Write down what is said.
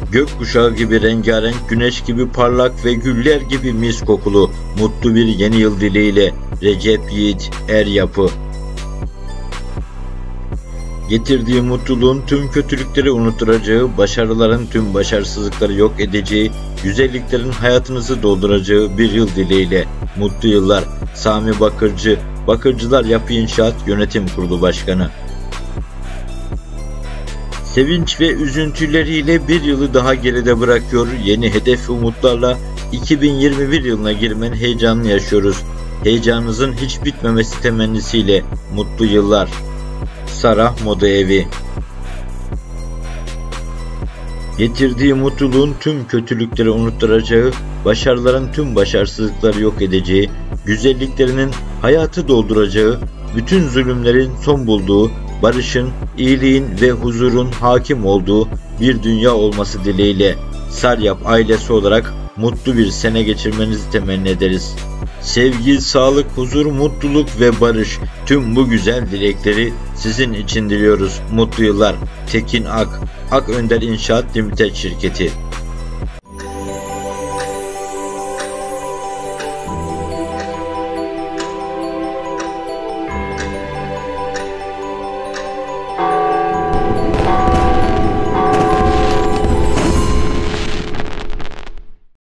Gökkuşağı gibi rengarenk, güneş gibi parlak ve güller gibi mis kokulu mutlu bir yeni yıl dileğiyle Recep Yiğit Eryapı. Getirdiği mutluluğun tüm kötülükleri unutturacağı, başarıların tüm başarısızlıkları yok edeceği, güzelliklerin hayatınızı dolduracağı bir yıl dileğiyle mutlu yıllar. Sami Bakırcı, Bakırcılar Yapı İnşaat Yönetim Kurulu Başkanı. Sevinç ve üzüntüleriyle bir yılı daha geride bırakıyor, yeni hedef ve umutlarla 2021 yılına girmenin heyecanını yaşıyoruz. Heyecanınızın hiç bitmemesi temennisiyle mutlu yıllar. Sarah Moda Evi. Getirdiği mutluluğun tüm kötülükleri unutturacağı, başarıların tüm başarısızlıkları yok edeceği, güzelliklerinin hayatı dolduracağı, bütün zulümlerin son bulduğu, barışın, iyiliğin ve huzurun hakim olduğu bir dünya olması dileğiyle Saryap ailesi olarak mutlu bir sene geçirmenizi temenni ederiz. Sevgi, sağlık, huzur, mutluluk ve barış, tüm bu güzel dilekleri sizin için diliyoruz. Mutlu yıllar. Tekin Ak, Ak Önder İnşaat Limited Şirketi.